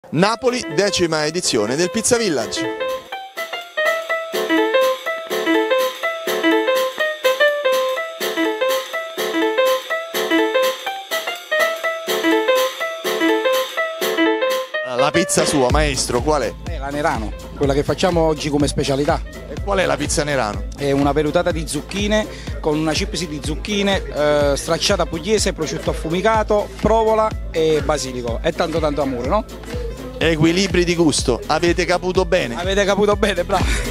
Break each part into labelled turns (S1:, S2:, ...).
S1: Napoli, 10ª edizione del Pizza Village. La pizza sua, maestro, qual è?
S2: La Nerano, quella che facciamo oggi come specialità.
S1: E qual è la pizza Nerano?
S2: È una vellutata di zucchine con una chips di zucchine, stracciata pugliese, prosciutto affumicato, provola e basilico. E tanto amore, no?
S1: Equilibri di gusto, avete caputo bene?
S2: Avete caputo bene, bravo.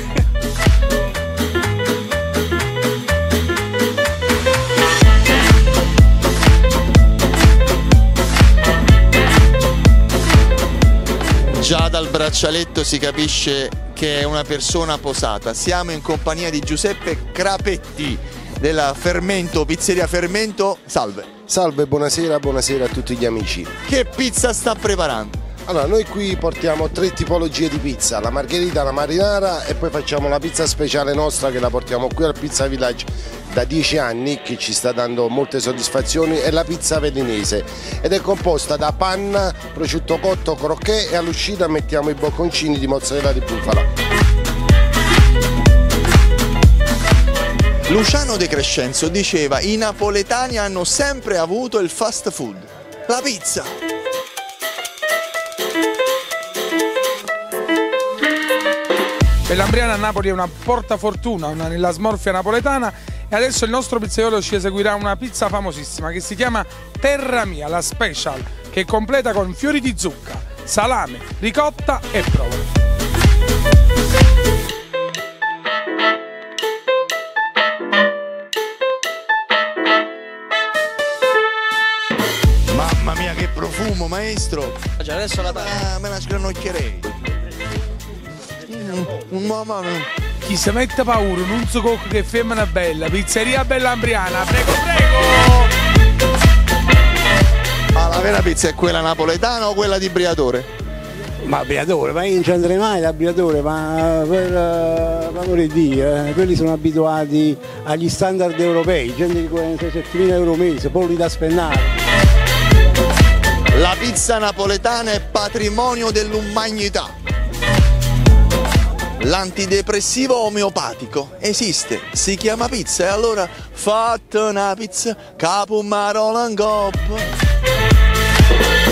S1: Già dal braccialetto si capisce che è una persona posata. Siamo in compagnia di Giuseppe Crapetti della Fermento, Pizzeria Fermento. Salve.
S3: Salve, buonasera a tutti gli amici.
S1: Che pizza sta preparando?
S3: Allora, noi qui portiamo 3 tipologie di pizza, la margherita, la marinara e poi facciamo la pizza speciale nostra che la portiamo qui al Pizza Village da 10 anni, che ci sta dando molte soddisfazioni, è la pizza velinese ed è composta da panna, prosciutto cotto, crocchè e all'uscita mettiamo i bocconcini di mozzarella di bufala.
S1: Luciano De Crescenzo diceva: i napoletani hanno sempre avuto il fast food, la pizza.
S4: Bellambriana a Napoli è una portafortuna, nella smorfia napoletana, e adesso il nostro pizzaiolo ci eseguirà una pizza famosissima che si chiama Terra Mia, la special, che è completa con fiori di zucca, salame, ricotta e provola.
S1: Mamma mia che profumo, maestro!
S2: Adesso la
S1: Me la sgranocchierei. Mamma mia.
S4: Chi si mette paura non si cocca che femmina bella, pizzeria Bellambriana, prego!
S1: Ma la vera pizza è quella napoletana o quella di Briatore?
S5: Ma Briatore, ma io non ci andrei mai da Briatore, ma per favore di Dio, quelli sono abituati agli standard europei, gente di 47.000 euro mese, polli da spennare.
S1: La pizza napoletana è patrimonio dell'umanità. L'antidepressivo omeopatico esiste, si chiama pizza e allora fate una pizza, capo marola in coppa.